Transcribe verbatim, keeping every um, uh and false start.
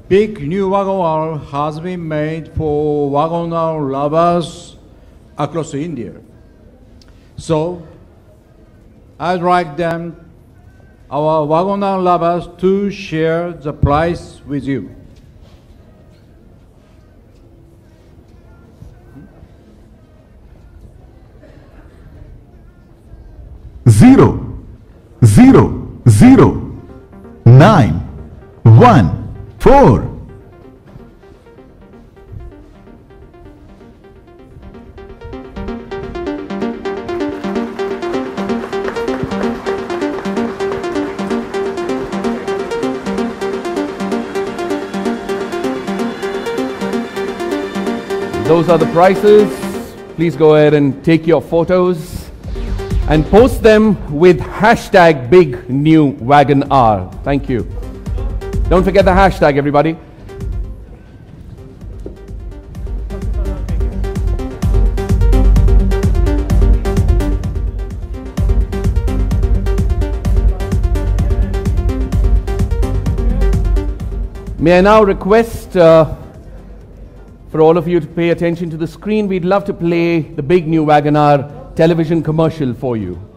BigNewWagonR has been made for WagonR lovers across India. So, I'd like them, our WagonR lovers, to share the price with you. Zero, zero, zero, nine, one, four. Those are the prices. Please go ahead and take your photos and post them with hashtag BigNewWagonR. Thank you. Don't forget the hashtag, everybody. May I now request uh, for all of you to pay attention to the screen. We'd love to play the BigNewWagonR television commercial for you.